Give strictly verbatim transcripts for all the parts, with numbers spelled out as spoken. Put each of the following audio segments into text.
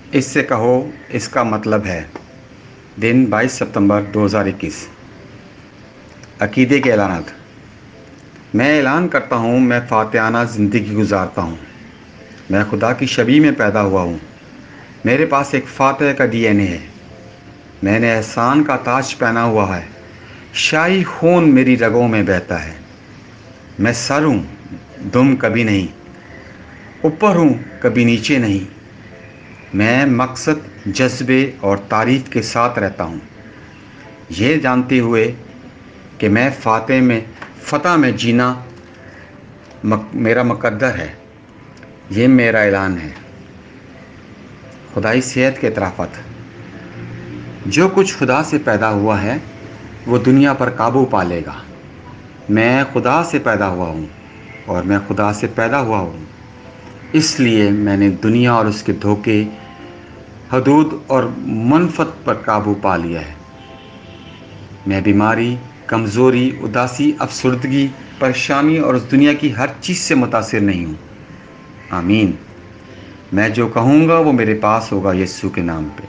اس سے کہو اس کا مطلب ہے دن بائیس ستمبر دو ہزار اکیس۔ عقیدے کے اعلانات۔ میں اعلان کرتا ہوں میں فاتحانہ زندگی گزارتا ہوں۔ میں خدا کی شبیہ میں پیدا ہوا ہوں۔ میرے پاس ایک فاتح کا ڈی این اے ہے۔ میں نے احسان کا تاج پہنا ہوا ہے۔ شاہی خون میری رگوں میں بہتا ہے۔ میں سر ہوں، دم کبھی نہیں۔ اوپر ہوں، کبھی نیچے نہیں۔ میں مقصد، جذبے اور تعریف کے ساتھ رہتا ہوں، یہ جانتے ہوئے کہ میں فاتح میں فتح میں جینا میرا مقدر ہے۔ یہ میرا اعلان ہے۔ خدائی صحت کے اعترافات۔ جو کچھ خدا سے پیدا ہوا ہے وہ دنیا پر قابو پا لے گا۔ میں خدا سے پیدا ہوا ہوں اور میں خدا سے پیدا ہوا ہوں، اس لیے میں نے دنیا اور اس کے دھوکے، حدود اور منفت پر قابو پا لیا ہے۔ میں بیماری، کمزوری، اداسی، افسردگی، پریشانی اور اس دنیا کی ہر چیز سے متاثر نہیں ہوں۔ آمین۔ میں جو کہوں گا وہ میرے پاس ہوگا یسوع کے نام پہ۔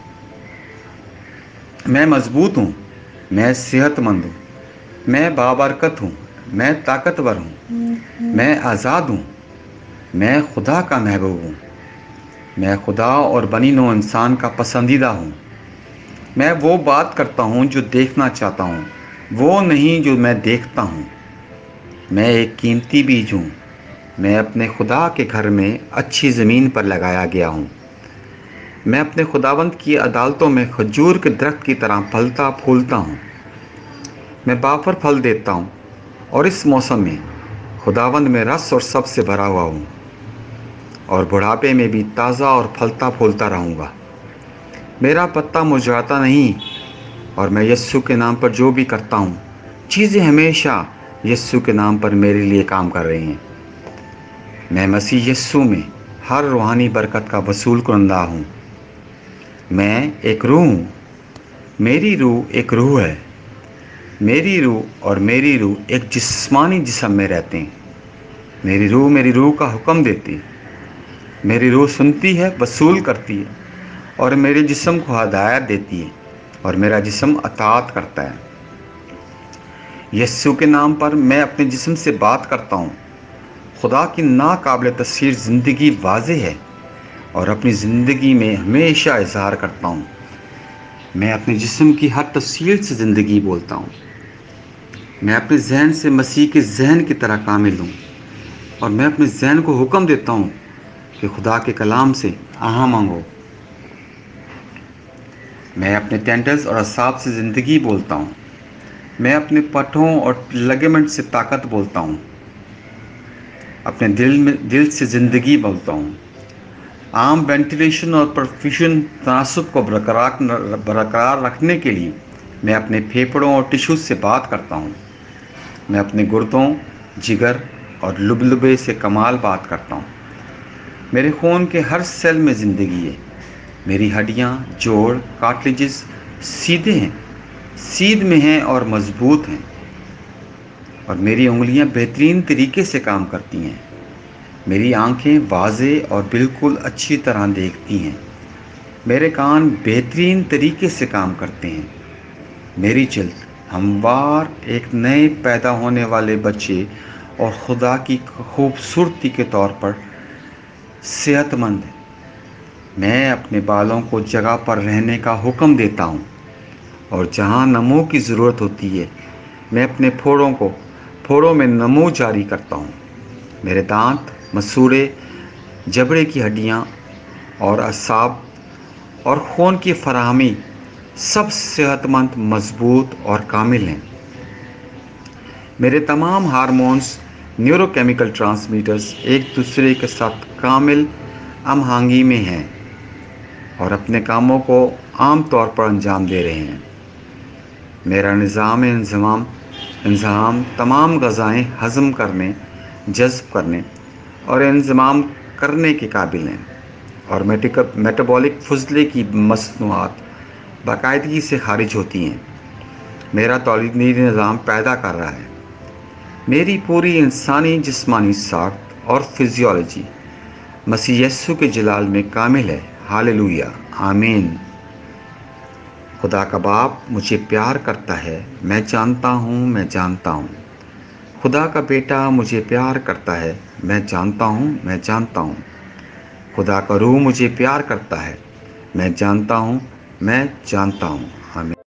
میں مضبوط ہوں، میں صحت مند ہوں، میں بابرکت ہوں، میں طاقتور ہوں، میں آزاد ہوں، میں خدا کا محبوب ہوں، میں خدا اور بنی نوع انسان کا پسندیدہ ہوں۔ میں وہ بات کرتا ہوں جو دیکھنا چاہتا ہوں، وہ نہیں جو میں دیکھتا ہوں۔ میں ایک قیمتی بیج ہوں۔ میں اپنے خدا کے گھر میں اچھی زمین پر لگایا گیا ہوں۔ میں اپنے خداوند کی عدالتوں میں کھجور کے درخت کی طرح پھلتا پھولتا ہوں۔ میں بافر پھل دیتا ہوں اور اس موسم میں خداوند میں رس اور سب سے بھرا ہوا ہوں، اور بڑھاپے میں بھی تازہ اور پھلتا پھولتا رہوں گا۔ میرا پتا مرجھاتا نہیں، اور میں یسوع کے نام پر جو بھی کرتا ہوں چیزیں ہمیشہ یسوع کے نام پر میرے لیے کام کر رہی ہیں۔ میں مسیح یسوع میں ہر روحانی برکت کا وصول کنندہ ہوں۔ میں ایک روح ہوں۔ میری روح ایک روح ہے۔ میری روح اور میری روح ایک جسمانی جسم میں رہتے ہیں۔ میری روح میری روح کا حکم دیتی ہے۔ میری روح سنتی ہے، وصول کرتی ہے، اور میرے جسم کو ہدایت دیتی ہے، اور میرا جسم اطاعت کرتا ہے۔ یسوع کے نام پر میں اپنے جسم سے بات کرتا ہوں۔ خدا کی ناقابل تصویر زندگی واضح ہے، اور اپنی زندگی میں ہمیشہ اظہار کرتا ہوں۔ میں اپنے جسم کی ہر تفصیل سے زندگی بولتا ہوں۔ میں اپنے ذہن سے مسیح کے ذہن کی طرح کامل ہوں، اور میں اپنے ذہن کو حکم دیتا ہوں کہ خدا کے کلام سے آہاں مانگو۔ میں اپنے ٹینٹلز اور اعصاب سے زندگی بولتا ہوں۔ میں اپنے پٹھوں اور لگمنٹ سے طاقت بولتا ہوں۔ اپنے دل میں دل سے زندگی بولتا ہوں۔ عام وینٹیلیشن اور پرفیوژن تناسب کو برقرار برقرار رکھنے کے لیے میں اپنے پھیپھڑوں اور ٹشوز سے بات کرتا ہوں۔ میں اپنے گردوں، جگر اور لبلبے سے کمال بات کرتا ہوں۔ میرے خون کے ہر سیل میں زندگی ہے۔ میری ہڈیاں، جوڑ، کارٹلیجز سیدھے ہیں، سیدھ میں ہیں اور مضبوط ہیں، اور میری انگلیاں بہترین طریقے سے کام کرتی ہیں۔ میری آنکھیں واضح اور بالکل اچھی طرح دیکھتی ہیں۔ میرے کان بہترین طریقے سے کام کرتے ہیں۔ میری جلد ہموار ایک نئے پیدا ہونے والے بچے اور خدا کی خوبصورتی کے طور پر صحت مند ہے۔ میں اپنے بالوں کو جگہ پر رہنے کا حکم دیتا ہوں، اور جہاں نمو کی ضرورت ہوتی ہے میں اپنے پھوڑوں کو پھوڑوں میں نمو جاری کرتا ہوں۔ میرے دانت، مسوڑے، جبڑے کی ہڈیاں اور اعصاب اور خون کی فراہمی سب صحت مند، مضبوط اور کامل ہیں۔ میرے تمام ہارمونز، نیورو کیمیکل ٹرانسمیٹرز ایک دوسرے کے ساتھ کامل ہم آہنگی میں ہیں اور اپنے کاموں کو عام طور پر انجام دے رہے ہیں۔ میرا نظام انضمام انضمام تمام غذائیں ہضم کرنے، جذب کرنے اور انضمام کرنے کے قابل ہیں، اور میٹابولک فضلے کی مصنوعات باقاعدگی سے خارج ہوتی ہیں۔ میرا تولیدی نظام پیدا کر رہا ہے۔ میری پوری انسانی جسمانی ساخت اور فزیولوجی مسیح یسوع کے جلال میں کامل ہے۔ हालेलुया, आमीन। खुदा का बाप मुझे प्यार करता है, मैं जानता हूँ, मैं जानता हूँ। खुदा का बेटा मुझे प्यार करता है, मैं जानता हूँ, मैं जानता हूँ। खुदा का रूह मुझे प्यार करता है, मैं जानता हूँ, मैं जानता हूँ। आमीन।